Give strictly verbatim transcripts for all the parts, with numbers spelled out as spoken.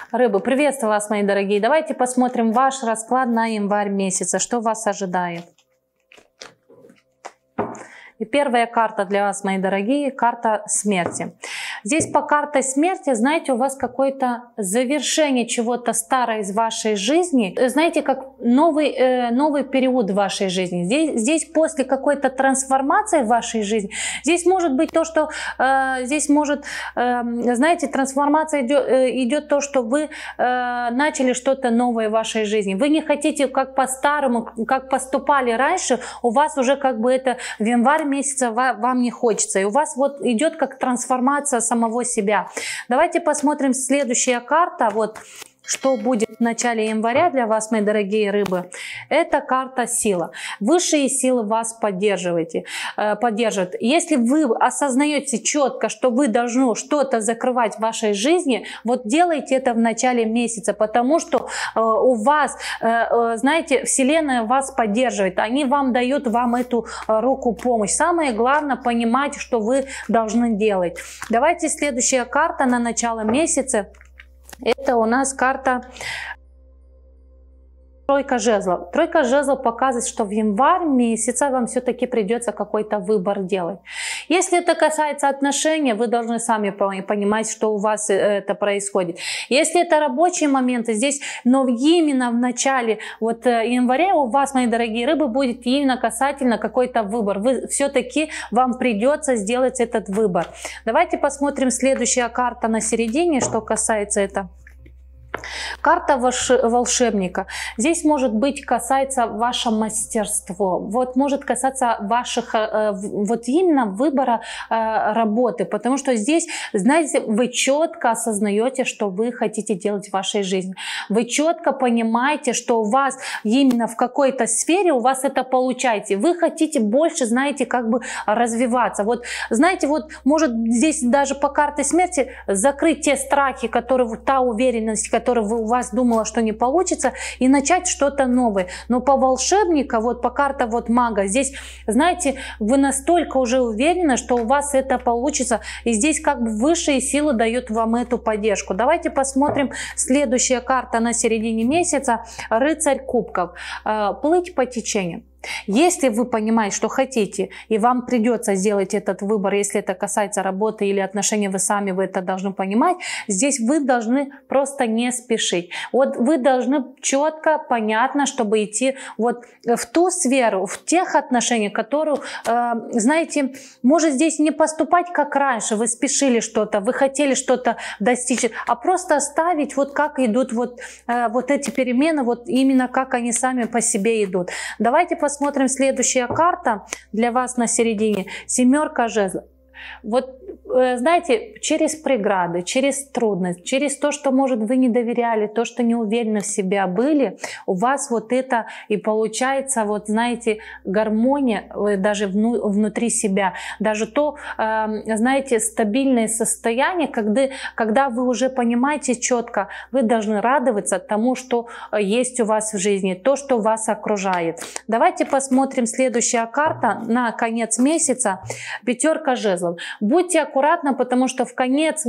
Рыбы, приветствую вас, мои дорогие. Давайте посмотрим ваш расклад на январь месяца. Что вас ожидает? И первая карта для вас, мои дорогие, карта смерти. Здесь по карте смерти, знаете, у вас какое-то завершение чего-то старого из вашей жизни. Знаете, как новый, э, новый период в вашей жизни. Здесь, здесь после какой-то трансформации в вашей жизни, здесь может быть то, что, э, здесь может, э, знаете, трансформация идет, э, идет то, что вы э, начали что-то новое в вашей жизни. Вы не хотите как по-старому, как поступали раньше, у вас уже как бы это в январь месяца вам не хочется. И у вас вот идет как трансформация самого себя. Давайте посмотрим следующая карта. Вот что будет в начале января для вас, мои дорогие рыбы. Это карта сила. Высшие силы вас поддерживаете, э, поддерживают. Если вы осознаете четко, что вы должны что-то закрывать в вашей жизни, вот делайте это в начале месяца, потому что э, у вас, э, э, знаете, Вселенная вас поддерживает. Они вам дают вам эту э, руку помощь. Самое главное понимать, что вы должны делать. Давайте следующая карта на начало месяца. Это у нас карта Тройка жезлов. Тройка жезлов показывает, что в январь месяце вам все-таки придется какой-то выбор делать. Если это касается отношений, вы должны сами понимать, что у вас это происходит. Если это рабочие моменты, здесь, но именно в начале вот января у вас, мои дорогие рыбы, будет именно касательно какой-то выбор. Вы все-таки вам придется сделать этот выбор. Давайте посмотрим следующая карта на середине, что касается этого. Карта волшебника. Здесь может быть касается ваше мастерство, вот может касаться ваших вот именно выбора работы, потому что здесь, знаете, вы четко осознаете, что вы хотите делать в вашей жизни. Вы четко понимаете, что у вас именно в какой-то сфере у вас это получается. Вы хотите больше, знаете, как бы развиваться. Вот, знаете, вот может здесь даже по карте смерти закрыть те страхи, которые, та уверенность, которая у вас думала, что не получится, и начать что-то новое. Но по волшебнику, вот по карте вот мага, здесь, знаете, вы настолько уже уверены, что у вас это получится, и здесь как бы высшие силы дают вам эту поддержку. Давайте посмотрим следующая карта на середине месяца. Рыцарь кубков. Плыть по течению. Если вы понимаете, что хотите, и вам придется сделать этот выбор, если это касается работы или отношений, вы сами вы это должны понимать, здесь вы должны просто не спешить. Вот вы должны четко, понятно, чтобы идти вот в ту сферу, в тех отношениях, которые, э, знаете, может здесь не поступать как раньше, вы спешили что-то, вы хотели что-то достичь, а просто оставить вот как идут вот, э, вот эти перемены, вот именно как они сами по себе идут. Давайте посмотрим. Посмотрим следующая карта для вас на середине. Семерка жезлов. Вот, знаете, через преграды, через трудность, через то, что, может, вы не доверяли, то, что не уверены в себя были, у вас вот это и получается, вот, знаете, гармония даже внутри себя. Даже то, знаете, стабильное состояние, когда, когда вы уже понимаете четко, вы должны радоваться тому, что есть у вас в жизни, то, что вас окружает. Давайте посмотрим следующая карта на конец месяца. Пятерка жезлов. Будьте аккуратны, потому что в конец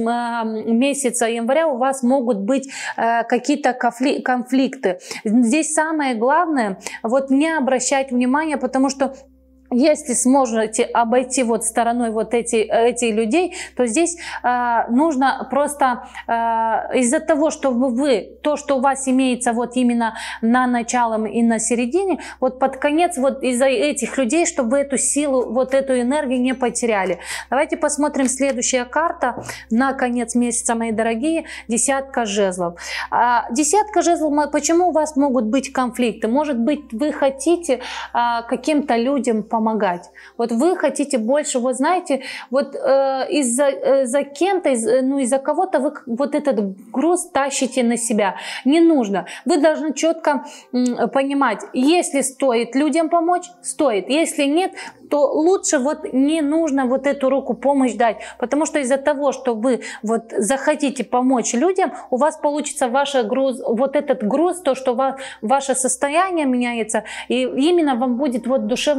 месяца января у вас могут быть какие-то конфликты. Здесь самое главное, вот не обращать внимания, потому что если сможете обойти вот стороной вот эти, эти людей, то здесь э, нужно просто э, из-за того, что вы, то, что у вас имеется вот именно на началом и на середине, вот под конец вот из-за этих людей, чтобы вы эту силу, вот эту энергию не потеряли. Давайте посмотрим следующая карта на конец месяца, мои дорогие. Десятка жезлов. А, десятка жезлов, почему у вас могут быть конфликты? Может быть, вы хотите а, каким-то людям помогать, помогать. Вот вы хотите больше, вот знаете, вот э, из-за э, за кем-то, из, ну из-за кого-то вы вот этот груз тащите на себя. Не нужно. Вы должны четко э, понимать, если стоит людям помочь, стоит. Если нет, то лучше вот не нужно вот эту руку помощь дать, потому что из-за того, что вы вот захотите помочь людям, у вас получится ваш груз, вот этот груз, то, что вас, ваше состояние меняется, и именно вам будет вот душевное состояние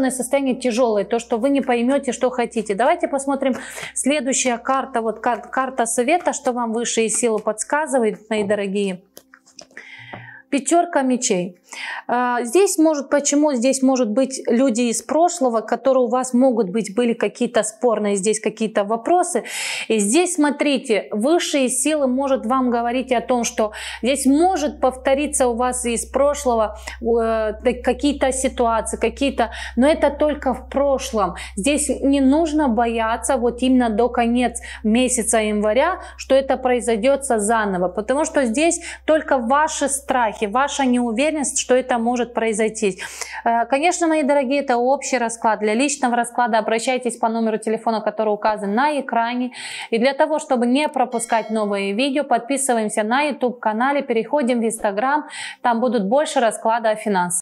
станет тяжелой, то, что вы не поймете, что хотите. Давайте посмотрим следующая карта, вот кар карта совета, что вам высшие силы подсказывают, мои дорогие. Пятерка мечей. Здесь может, почему здесь может быть люди из прошлого, которые у вас могут быть, были какие-то спорные здесь какие-то вопросы. И здесь, смотрите, высшие силы может вам говорить о том, что здесь может повториться у вас из прошлого э, какие-то ситуации, какие-то, но это только в прошлом. Здесь не нужно бояться вот именно до конец месяца января, что это произойдет заново, потому что здесь только ваши страхи, ваша неуверенность, что это может произойти. Конечно, мои дорогие, это общий расклад. Для личного расклада обращайтесь по номеру телефона, который указан на экране. И для того, чтобы не пропускать новые видео, подписываемся на YouTube канале, переходим в Instagram, там будут больше расклада о финансах.